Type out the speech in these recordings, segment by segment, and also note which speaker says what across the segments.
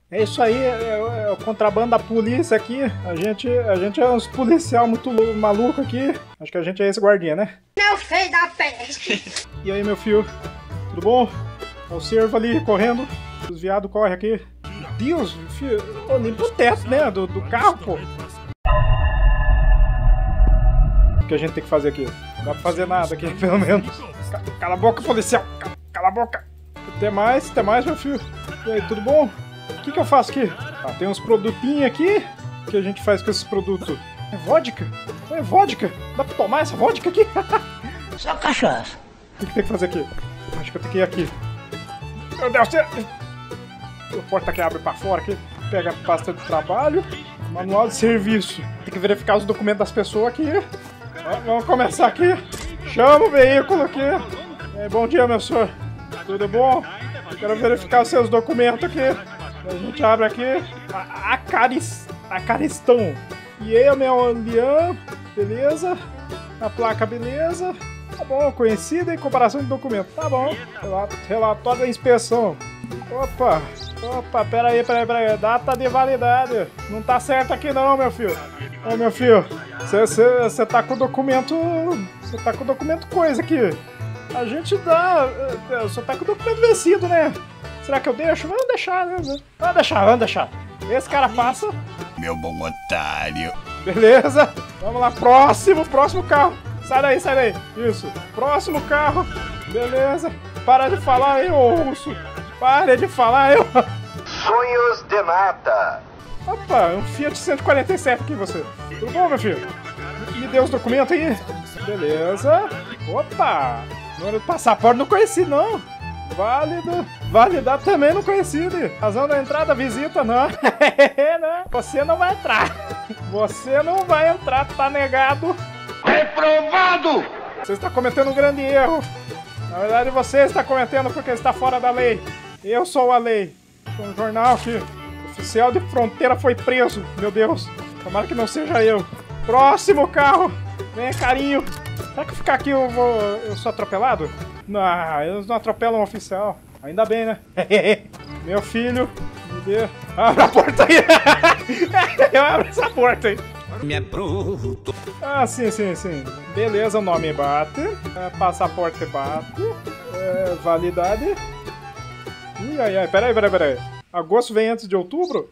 Speaker 1: É isso aí, é o contrabando da polícia aqui. A gente é uns policial muito maluco aqui. Acho que a gente é esse guardinha, né?
Speaker 2: Meu filho da peste!
Speaker 1: E aí, meu filho? Tudo bom? É o cervo ali correndo. Os viados correm aqui. Meu Deus, filho. Limpa o teto, né? Do carro, pô. O que a gente tem que fazer aqui? Não dá pra fazer nada aqui, pelo menos. Cala a boca, policial! Cala a boca! Até mais, meu filho. E aí, tudo bom? O que eu faço aqui? Ah, tem uns produtinhos aqui. O que a gente faz com esses produtos? É vodka? É vodka? Dá pra tomar essa vodka aqui?
Speaker 3: Só cachaça.
Speaker 1: O que tem que fazer aqui? Acho que eu tenho que ir aqui. Meu Deus, a porta que abre pra fora aqui. Pega a pasta de trabalho. Manual de serviço. Tem que verificar os documentos das pessoas aqui. Vamos começar aqui. Chama o veículo aqui. Bom dia, meu senhor. Tudo bom? Quero verificar os seus documentos aqui. A gente abre aqui. Acaristão. E aí, meu Leão. Beleza. A placa, beleza. Tá bom, conhecida em comparação de documento. Tá bom. Relatório da inspeção. Opa, pera aí. Data de validade. Não tá certo aqui não, meu filho. Ô, meu filho, você tá com o documento... Você tá com o documento coisa aqui. A gente dá... Você tá com o documento vencido, né? Será que eu deixo? Vamos deixar, né? Vamos deixar. Esse cara passa.
Speaker 4: Meu bom otário.
Speaker 1: Beleza. Vamos lá, próximo carro. Sai daí. Isso. Próximo carro. Beleza. Para de falar aí, ô russo. Para de falar aí, ô...
Speaker 5: Sonhos de nada.
Speaker 1: Opa, um Fiat 147 aqui, você. Tudo bom, meu filho? Me dê os documentos aí. Beleza. Opa. Número do passaporte não conheci, não. Válido. Validade também não conhecido. Razão da entrada, visita, não. Não. Você não vai entrar. Você não vai entrar, tá negado.
Speaker 5: Reprovado!
Speaker 1: Você está cometendo um grande erro. Na verdade, você está cometendo porque está fora da lei. Eu sou a lei. Tem um jornal aqui. O oficial de fronteira foi preso. Meu Deus. Tomara que não seja eu. Próximo carro. Vem, carinho. Será que eu ficar aqui eu sou atropelado? Não, eles não atropelam o oficial. Ainda bem, né? Meu filho, me dê... Abre a porta aí! Eu abro essa porta aí.
Speaker 4: Me é bruto.
Speaker 1: Ah, sim. Beleza, o nome bate. Passaporte bate. Validade. Ai, peraí. Agosto vem antes de outubro?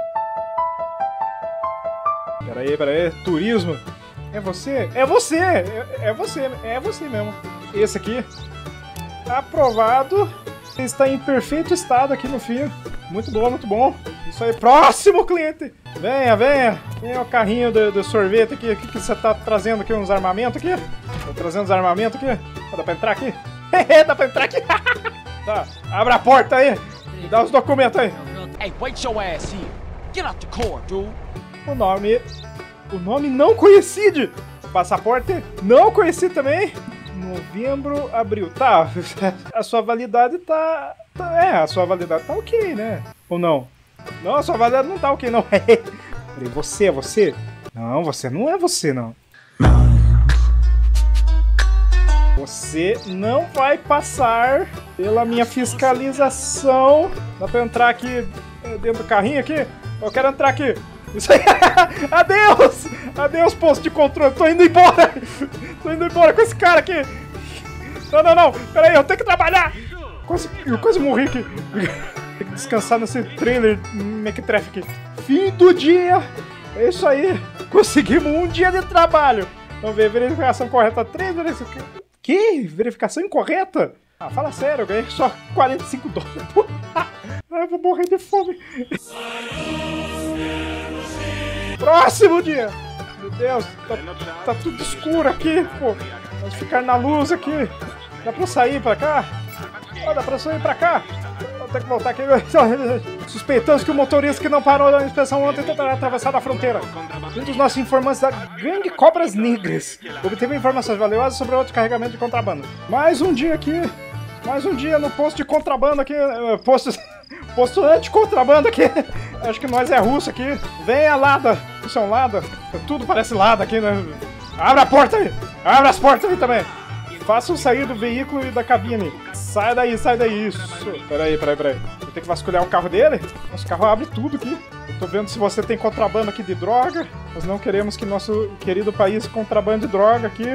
Speaker 1: Peraí. Turismo. É você? É você mesmo. Esse aqui. Aprovado. Está em perfeito estado aqui no fio. Muito bom. Isso aí. Próximo cliente. Venha. Venha o carrinho do sorvete aqui. O que você tá trazendo aqui? Uns armamentos aqui? Tô trazendo uns armamentos aqui. Dá pra entrar aqui? Dá pra entrar aqui? Tá. Abra a porta aí. Me dá os documentos aí.
Speaker 6: Hey, wait your ass here. Get out the car, dude.
Speaker 1: O nome não conhecido. Passaporte não conhecido também. Novembro, abril. Tá, a sua validade tá... a sua validade tá ok, né? Ou não? Não, a sua validade não tá ok, não. Peraí, você é você? Não, você não é você, não. Você não vai passar pela minha fiscalização. Dá pra entrar aqui dentro do carrinho aqui? Eu quero entrar aqui. Isso aí. Adeus, posto de controle. Tô indo embora com esse cara aqui. Não. Pera aí, eu tenho que trabalhar. Eu quase morri aqui. Tem que descansar nesse trailer mequetrefe aqui. Fim do dia. É isso aí. Conseguimos um dia de trabalho. Vamos ver, verificação correta. 3 verificações. Que? Verificação incorreta? Ah, fala sério, eu ganhei só $45. Eu vou morrer de fome. Próximo dia! Meu Deus, tá tudo escuro aqui, pô. Vamos ficar na luz aqui. Dá pra sair pra cá? Dá pra sair pra cá? Vou ter que voltar aqui. Suspeitamos que o motorista que não parou na inspeção ontem tentará atravessar a fronteira. Um dos nossos informantes da gangue Cobras Negras obteve informações valiosas sobre outro carregamento de contrabando. Mais um dia aqui. Mais um dia no posto de contrabando aqui. Posto anti-contrabando aqui. Acho que nós é russo aqui. Venha, Lada. Isso é um Lada. Tudo parece Lada aqui, né? Abra a porta aí. Abra as portas aí também. Façam sair do veículo e da cabine. Sai daí. Isso. Peraí. Vou ter que vasculhar o carro dele. Nosso carro abre tudo aqui. Eu tô vendo se você tem contrabando aqui de droga. Nós não queremos que nosso querido país contrabande droga aqui.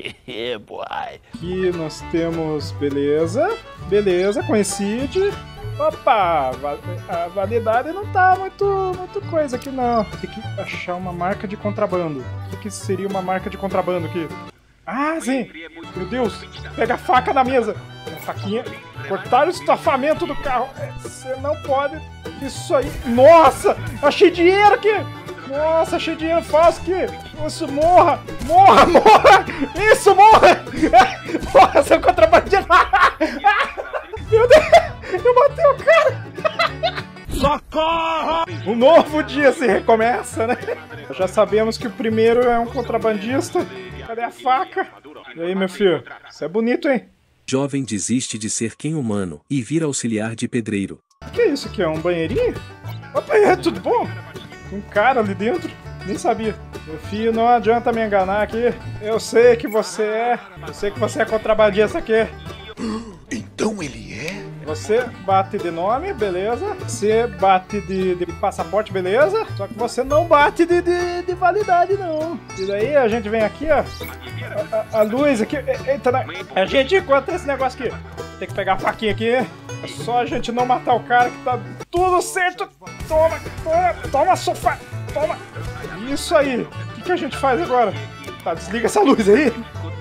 Speaker 1: Aqui nós temos... Beleza. Beleza, coincide. Opa, a validade não tá muito coisa aqui não. Tem que achar uma marca de contrabando. O que seria uma marca de contrabando aqui? Ah, sim! Meu Deus! Pega a faca na mesa! A faquinha. Cortar o estafamento do carro. Você não pode. Isso aí. Nossa! Achei dinheiro aqui! Nossa, achei dinheiro falso aqui! Isso, morra! Morra, morra! Isso, morra! Morra, seu contrabandeiro! Meu Deus! Eu matei o cara! Socorro! Um novo dia se recomeça, né? Já sabemos que o primeiro é um contrabandista. Cadê a faca? E aí, meu filho? Isso é bonito, hein?
Speaker 7: Jovem desiste de ser quem humano e vira auxiliar de pedreiro.
Speaker 1: O que é isso aqui? É um banheirinho? Opa, é tudo bom? Tem um cara ali dentro? Nem sabia. Meu filho, não adianta me enganar aqui. Eu sei que você é. Eu sei que você é contrabandista aqui.
Speaker 4: Então ele é?
Speaker 1: Você bate de nome, beleza. Você bate de passaporte, beleza. Só que você não bate de validade, não. E daí a gente vem aqui, ó. A luz aqui. Eita, a gente encontra esse negócio aqui. Tem que pegar a faquinha aqui. É só a gente não matar o cara que tá tudo certo. Toma, toma, toma, sofá. Toma. Isso aí. O que a gente faz agora? Tá, desliga essa luz aí.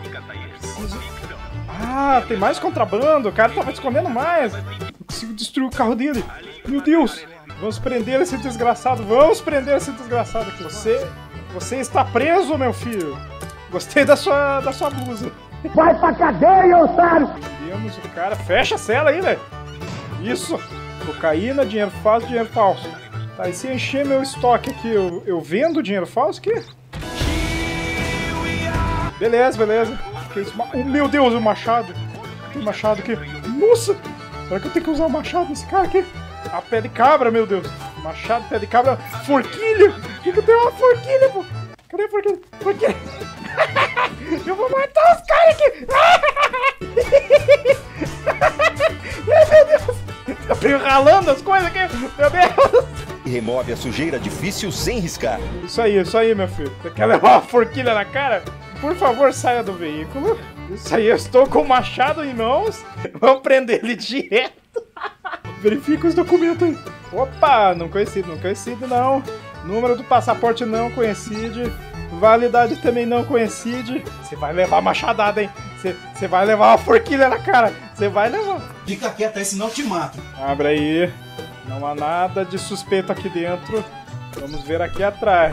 Speaker 1: Ah, tem mais contrabando. O cara tava escondendo mais. Não consigo destruir o carro dele. Meu Deus. Vamos prender esse desgraçado. Vamos prender esse desgraçado aqui. Você está preso, meu filho. Gostei da sua blusa.
Speaker 3: Vai pra cadeia, otário!
Speaker 1: Prendemos o cara. Fecha a cela aí, velho. Isso. Cocaína, dinheiro falso. Tá, e se encher meu estoque aqui, eu vendo dinheiro falso aqui? Beleza, beleza. Que isso? Oh, meu Deus, o machado. Tem machado aqui. Nossa! Será que eu tenho que usar o machado nesse cara aqui? A pé de cabra, meu Deus. Machado, pé de cabra. Forquilha! Por que eu tenho uma forquilha, pô? Cadê a forquilha? Forquilha! Eu vou matar os caras aqui! Meu Deus! Eu venho ralando as coisas aqui! Meu Deus!
Speaker 8: E remove a sujeira difícil sem riscar.
Speaker 1: Isso aí, meu filho. Você quer levar uma forquilha na cara? Por favor, saia do veículo. Isso aí, eu estou com o machado em mãos. Vamos prender ele direto. Verifica os documentos aí. Opa, não conhecido não. Número do passaporte não coincide. Validade também não coincide. Você vai levar machadada, hein? Você vai levar uma forquilha na cara. Você vai levar.
Speaker 9: Fica quieto aí, senão eu te mato.
Speaker 1: Abre aí. Não há nada de suspeito aqui dentro. Vamos ver aqui atrás.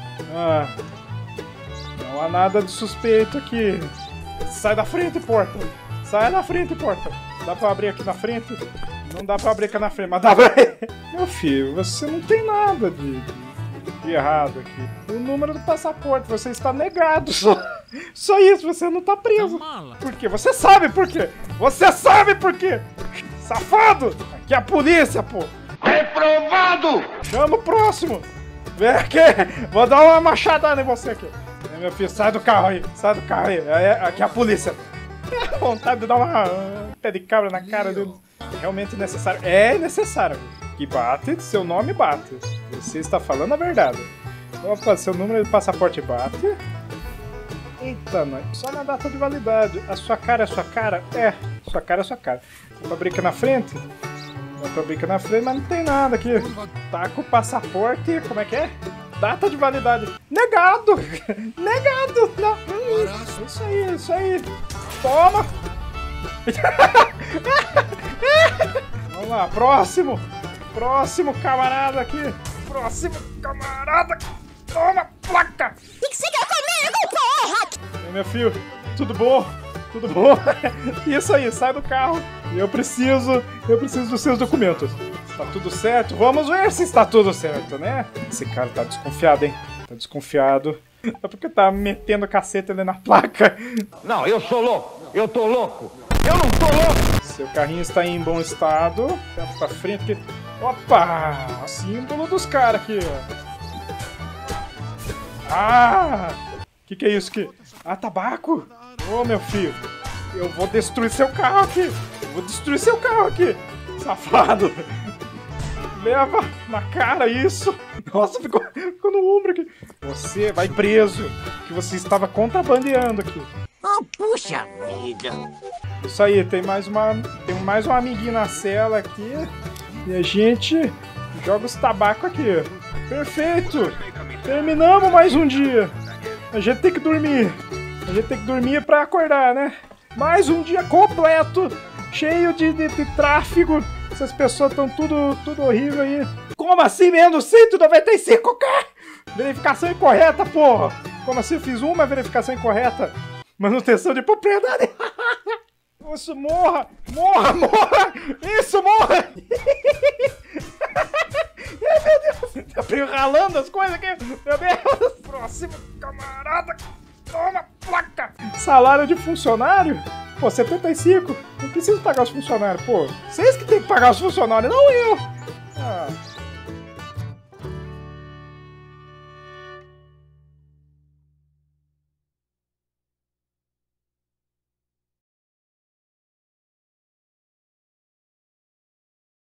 Speaker 1: Não há nada de suspeito aqui. Sai da frente, porta. Sai da frente, porta. Dá pra abrir aqui na frente? Não dá pra abrir aqui na frente, mas dá pra... Meu filho, você não tem nada de errado aqui. O número do passaporte, você está negado. Só isso, você não tá preso. Por quê? Você sabe por quê. Você sabe por quê. Safado. Aqui é a polícia, pô.
Speaker 5: Reprovado!
Speaker 1: Chama o próximo. Vem aqui. Vou dar uma machadada em você aqui. Meu filho, sai do carro aí. Sai do carro aí. Aqui é a polícia. Vontade de dar uma pé de cabra na cara dele. Realmente necessário. É necessário. Que bate, seu nome bate. Você está falando a verdade. Opa, seu número de passaporte bate. Eita, nós. Só na data de validade. A sua cara é sua cara? É, sua cara é sua cara. Dá pra abrir aqui na frente? Dá pra abrir aqui na frente, mas não tem nada aqui. Tá com o passaporte, como é que é? Data de validade. Negado! Negado! Não. Isso aí. Toma! Vamos lá, próximo! Próximo camarada aqui! Próximo camarada! Toma, placa!
Speaker 2: Fica comigo, porra!
Speaker 1: E meu filho, tudo bom? Tudo bom? Isso aí, sai do carro. Eu preciso dos seus documentos. Está tudo certo? Vamos ver se está tudo certo, né? Esse cara tá desconfiado, hein? Tá desconfiado. É porque tá metendo cacete ali na placa.
Speaker 5: Não, eu sou louco. Eu tô louco. Eu não tô louco.
Speaker 1: Seu carrinho está em bom estado. Vamos pra frente aqui. Opa! Símbolo dos caras aqui, ó. Ah! Que é isso aqui? Ah, tabaco? Ô, meu filho, eu vou destruir seu carro aqui. Safado. Leva na cara isso. Nossa, ficou no ombro aqui. Você vai preso, que você estava contrabandeando aqui.
Speaker 2: Oh, puxa vida.
Speaker 1: Isso aí, tem mais um amiguinho na cela aqui. E a gente joga os tabacos aqui. Perfeito! Terminamos mais um dia. A gente tem que dormir. A gente tem que dormir pra acordar, né? Mais um dia completo, cheio de tráfego. Essas pessoas estão tudo horrível aí. Como assim menos 195k? Verificação incorreta, porra! Como assim? Eu fiz uma verificação incorreta? Manutenção de propriedade. Isso, morra! Morra, morra! Isso, morra! Ai, meu Deus! Tá ralando as coisas aqui! Meu Deus! Próximo camarada! Toma, placa! Salário de funcionário? Pô, 75? Não preciso pagar os funcionários, pô. Vocês que tem que pagar os funcionários, não eu!